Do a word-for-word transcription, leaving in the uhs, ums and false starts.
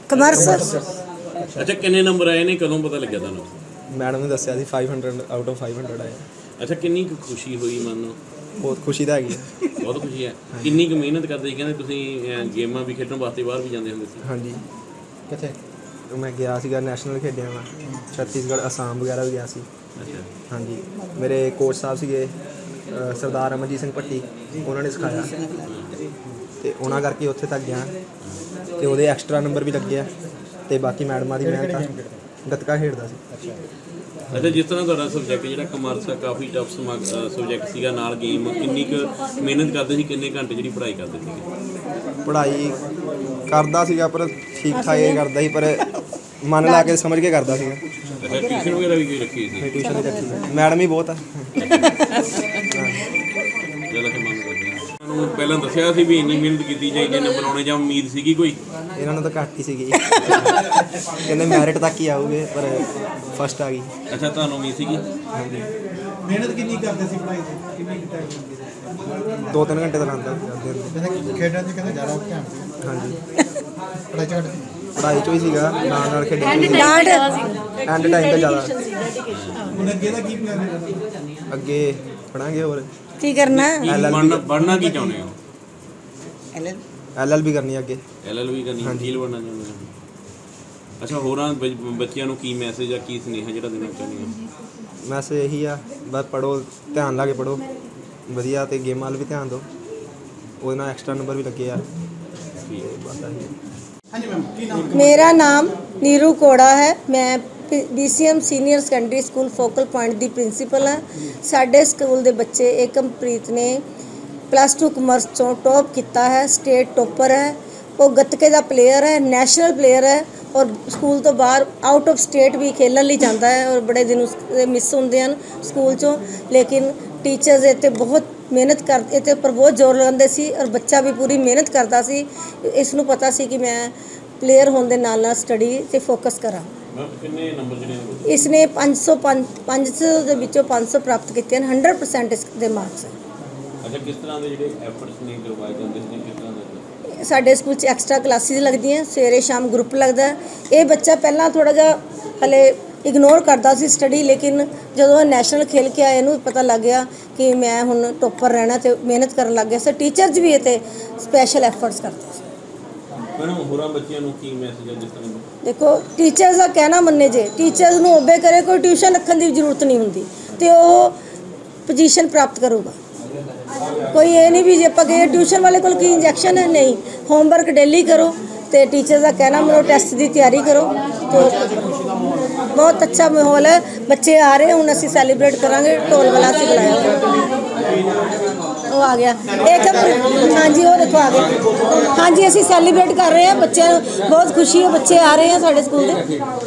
Commerce. अच्छा किन्ने number आए ने, कदों पता लग्या तुहानूं? मैडम ने दस्सिया सी five hundred out of five hundred आए। अच्छा किन्नी कुछ खुशी हुई मन नूं? बहुत खुशी ਤਾਂ ਹੈਗੀ ਹੈ। बहुत खुशी है। किन्नी कुछ मेहनत करते ਸੀ? ਕਹਿੰਦੇ ਤੁਸੀਂ ਗੇਮਾਂ ਵੀ ਖੇਡਣ ਵਾਸਤੇ ਬਾਹਰ ਵੀ ਜਾਂਦੇ ਹੁੰਦੇ ਸੀ। ਹਾਂਜੀ ਕਿੱਥੇ? ਮੈਂ ਗਿਆ ਸੀਗਾ ਨੈਸ਼ਨਲ ਖੇਡਿਆ ਮੈਂ ਛੱਤੀਸਗੜ੍ਹ ਅਸਾਮ ਵਗੈਰਾ ਵੀ ਗਿਆ ਸੀ। ਅੱਛਾ ਹਾਂਜੀ ਮੇਰੇ ਕੋਚ ਸਾਹਿਬ ਸੀਗੇ ਅ, ਸਰਦਾਰ ਅਮਰਜੀਤ ਸਿੰਘ ਭੱਟੀ, ਉਹਨਾਂ ਨੇ ਸਿਖਾਇਆ ਤੇ ਉਹਨਾਂ ਕਰਕੇ ਉੱਥੇ ਤੱਕ ਗਿਆ ਤੇ ਉਹਦੇ ਐਕਸਟਰਾ ਨੰਬਰ ਵੀ ਲੱਗੇ ਆ ਤੇ ਬਾਕੀ ਮੈਡਮਾਂ ਦੀ ਮਿਹਨਤ ਆ। ਗੱਤਕਾ ਖੇਡਦਾ ਸੀ। ਅੱਛਾ ਜਿਸ ਤਰ੍ਹਾਂ ਤੁਹਾਡਾ ਸਬਜੈਕਟ ਜਿਹੜਾ ਕਮਰਸ ਆ ਕਾਫੀ ਟਫ ਸਬਜੈਕਟ ਸੀਗਾ, ਨਾਲ ਗੇਮ ਕਿੰਨੀ ਕੁ ਮਿਹਨਤ ਕਰਦੇ ਸੀ, ਕਿੰਨੇ ਘੰਟੇ ਜਿਹੜੀ ਪੜ੍ਹਾਈ ਕਰਦੇ ਸੀਗੇ? ਪੜ੍ਹਾਈ ਕਰਦਾ ਸੀਗਾ ਪਰ ਠੀਕ ਠਾਕ ਹੀ ਕਰਦਾ ਸੀ, ਪਰ ਮਨ ਲਾ ਕੇ ਸਮਝ ਕੇ ਕਰਦਾ ਸੀਗਾ। ਅੱਛਾ ਟਿਊਸ਼ਨ ਵਗੈਰਾ ਵੀ ਕੋਈ ਰੱਖੀ ਸੀ? ਟਿਊਸ਼ਨ ਵੀ ਰੱਖੀ ਸੀ, ਮੈਡਮ ਹੀ ਬਹੁਤ ਆ। ਜਿਹੜਾ ਕਿ ਮੰਨ ਕਰਦੇ ਆ ਤੁਹਾਨੂੰ ਪਹਿਲਾਂ ਦੱਸਿਆ ਸੀ ਵੀ ਇੰਨੀ ਮਿਹਨਤ ਕੀਤੀ ਜਾਈਏ ਨੰਬਰ ਆਉਣੇ, ਜਾਂ ਉਮੀਦ ਸੀਗੀ ਕੋਈ? ਇਹਨਾਂ ਨੂੰ ਤਾਂ ਘੱਟ ਹੀ ਸੀਗੀ, ਕਹਿੰਦੇ ਮੈਰਿਟ ਤੱਕ ਹੀ ਆਊਗੇ, ਪਰ ਫਸਟ ਆ ਗਈ। ਅੱਛਾ ਤੁਹਾਨੂੰ ਉਮੀਦ ਸੀਗੀ? ਹਾਂਜੀ ਮਿਹਨਤ ਕਿੰਨੀ ਕਰਦੇ ਸੀ ਪੜ੍ਹਾਈ 'ਚ? ਕਿੰਨੀ ਕੁ time ਲੱਗਦੀ ਸੀ? ਦੋ ਤਿੰਨ ਘੰਟੇ ਤਾਂ ਲਾਉਂਦਾ ਸੀ। ਵੈਸੇ ਖੇਡਾਂ 'ਚ ਕਹਿੰਦੇ ਜ਼ਿਆਦਾ ਧਿਆਨ ਸੀ, ਹਾਂਜੀ ਪੜ੍ਹਾਈ 'ਚ ਘੱਟ ਸੀ। ਪੜ੍ਹਾਈ 'ਚ ਵੀ ਸੀਗਾ, ਨਾਲ ਨਾਲ ਖੇਡਣ 'ਚ ਵੀ ਸੀਗਾ। डांट ਐਂਡ ਟਾਈਮ ਤੇ ਜ਼ਿਆਦਾ। ਹੁਣ ਅੱਗੇ ਦਾ ਕੀ ਪਲਾਨ ਹੈ? ਅੱਗੇ ਪੜਾਂਗੇ ਹੋਰ की करना ਕੀ ਬਣਨਾ ਬਣਨਾ ਕੀ ਚਾਹੁੰਦੇ ਹੋ? ਐਲ ਐਲ ਬੀ ਕਰਨੀ ਅੱਗੇ। ਐਲ ਐਲ ਵੀ ਕਰਨੀ, ਵਕੀਲ ਬਣਨਾ ਚਾਹੁੰਦੇ ਹੋ? ਅੱਛਾ ਹੋਰਾਂ ਬ- ਬੱਚਿਆਂ ਨੂੰ ਕੀ ਮੈਸੇਜ ਆ, ਕੀ ਸੁਨੇਹਾ ਜਿਹੜਾ ਦੇਣਾ ਚਾਹੁੰਦੇ ਹੋ? ਮੈਸੇਜ ਇਹੀ ਆ, ਬਸ ਪੜ੍ਹੋ, ਧਿਆਨ ਲਾ ਕੇ ਪੜ੍ਹੋ ਵਧੀਆ, ਤੇ ਗੇਮਾਂ ਵੱਲ ਵੀ ਧਿਆਨ ਦਿਓ, ਉਹਦੇ ਨਾਲ ਐਕਸਟਰਾ ਨੰਬਰ ਵੀ ਲੱਗੇ ਆ। ਤੇ ਬਸ ਆਹੀ ਆ। ਹਾਂਜੀ ਮੈਮ ਕੀ ਨਾਮ? मेरा नाम नीरू कोड़ा है। मैं B C M senior secondary school focal point ਦੀ ਪ੍ਰਿੰਸੀਪਲ ਹਾਂ। ਸਾਡੇ ਸਕੂਲ ਦੇ ਬੱਚੇ ਏਕਮਪ੍ਰੀਤ ਨੇ ਪਲੱਸ ਟੂ ਕਮਰਸ ਚੋਂ ਟੌਪ ਕੀਤਾ ਹੈ, ਸਟੇਟ ਟੋਪਰ ਹੈ। ਉਹ ਗੱਤਕੇ ਦਾ ਪਲੇਅਰ ਹੈ, ਨੈਸ਼ਨਲ ਪਲੇਅਰ ਹੈ, ਔਰ ਸਕੂਲ ਤੋਂ ਬਾਹਰ ਆਊਟ ਆਫ ਸਟੇਟ ਵੀ ਖੇਲਣ ਲਈ ਜਾਂਦਾ ਹੈ। ਔਰ ਬੜੇ ਦਿਨ ਉਸਦੇ ਮਿਸ ਹੁੰਦੇ ਹਨ ਸਕੂਲ ਚੋਂ, ਲੇਕਿਨ ਟੀਚਰਸ ਇੱਥੇ ਬਹੁਤ ਮਿਹਨਤ ਕਰ ਇਹਦੇ ਉੱਪਰ ਬਹੁਤ ਜ਼ੋਰ ਲਗਾਉਂਦੇ ਸੀ, ਔਰ ਬੱਚਾ ਵੀ ਪੂਰੀ ਮਿਹਨਤ ਕਰਦਾ ਸੀ। ਇਸ ਨੂੰ ਪਤਾ ਸੀ ਕਿ ਮੈਂ ਪਲੇਅਰ ਹੋਣ ਦੇ ਨਾਲ ਨਾਲ ਸਟੱਡੀ 'ਤੇ ਫੋਕਸ ਕਰਾਂ। ਮੈਂ ਕਿੰਨੇ ਨੰਬਰ ਜਿਹੜੇ ਨੇ? ਇਸਨੇ ਪੰਜ ਸੌ ਪੰਜ ਪੰਜ ਸੌ ਦੇ ਵਿੱਚੋਂ ਪੰਜ ਸੌ ਪ੍ਰਾਪਤ ਕੀਤੇ ਹਨ। ਹੰਡਰਡ ਪਰਸੈਂਟ ਇਸ ਦੇ ਮਾਰਕਸ ਹੈ। ਅੱਛਾ ਕਿਸ ਤਰ੍ਹਾਂ ਦੇ ਜਿਹੜੇ ਐਫਰਟਸ ਨੇ ਕਰਵਾਏ ਜਾਂਦੇ ਸੀ, ਕਿਸ ਤਰ੍ਹਾਂ ਦੇ? ਸਾਡੇ ਸਕੂਲ 'ਚ ਐਕਸਟਰਾ ਕਲਾਸਿਸ ਲੱਗਦੀਆਂ, ਸਵੇਰੇ ਸ਼ਾਮ ਗਰੁੱਪ ਲੱਗਦਾ ਹੈ। ਇਹ ਬੱਚਾ ਪਹਿਲਾਂ ਥੋੜ੍ਹਾ ਜਿਹਾ ਹਲੇ ਇਗਨੋਰ ਕਰਦਾ ਸੀ ਸਟੱਡੀ, ਲੇਕਿਨ ਜਦੋਂ ਇਹ ਨੈਸ਼ਨਲ ਖੇਲ ਕੇ ਆਇਆ ਇਹਨੂੰ ਪਤਾ ਲੱਗ ਗਿਆ ਕਿ ਮੈਂ ਹੁਣ ਟੋਪਰ ਰਹਿਣਾ, ਤੇ ਮਿਹਨਤ ਕਰਨ ਲੱਗ ਗਿਆ। ਸੋ ਟੀਚਰਸ ਵੀ ਇਹ 'ਤੇ ਸਪੈਸ਼ਲ ਐਫਰਟਸ ਕਰਦੇ ਸੀ। ਮੈਡਮ ਹੋਰਾਂ ਬੱਚਿਆਂ ਨੂੰ ਕੀ ਮੈਸੇਜ ਹੈ ਜਿਸ ਤਰ੍ਹਾਂ ਦੇਖੋ ਟੀਚਰਸ ਦਾ ਕਹਿਣਾ ਮੰਨੇ, ਜੇ ਟੀਚਰਸ ਨੂੰ ਓਬੇ ਕਰੇ, ਕੋਈ ਟਿਊਸ਼ਨ ਰੱਖਣ ਦੀ ਜ਼ਰੂਰਤ ਨਹੀਂ ਹੁੰਦੀ ਤੇ ਉਹ ਪੋਜੀਸ਼ਨ ਪ੍ਰਾਪਤ ਕਰੂਗਾ। ਕੋਈ ਇਹ ਨਹੀਂ ਵੀ ਜੇ ਆਪਾਂ ਗਏ ਟਿਊਸ਼ਨ ਵਾਲੇ ਕੋਲ ਕੀ ਇੰਜੈਕਸ਼ਨ ਹੈ, ਨਹੀਂ। ਹੋਮਵਰਕ ਡੇਲੀ ਕਰੋ ਤੇ ਟੀਚਰ ਦਾ ਕਹਿਣਾ ਮੰਨੋ, ਟੈਸਟ ਦੀ ਤਿਆਰੀ ਕਰੋ। ਤੇ ਬਹੁਤ ਅੱਛਾ ਮਾਹੌਲ ਹੈ, ਬੱਚੇ ਆ ਰਹੇ। ਹੁਣ ਅਸੀਂ ਸੈਲੀਬ੍ਰੇਟ ਕਰਾਂਗੇ, ਢੋਲ ਵਾਲਾ ਅਸੀਂ ਬੁਲਾਇਆ ਉਹ ਆ ਗਿਆ। ਇੱਕ ਹਾਂਜੀ ਉਹ ਦੇਖੋ ਆ ਗਿਆ। ਹਾਂਜੀ ਅਸੀਂ ਸੈਲੀਬ੍ਰੇਟ ਕਰ ਰਹੇ ਹਾਂ, ਬੱਚਿਆਂ ਨੂੰ ਬਹੁਤ ਖੁਸ਼ੀ ਹੈ, ਬੱਚੇ ਆ ਰਹੇ ਆ ਸਾਡੇ ਸਕੂਲ ਦੇ।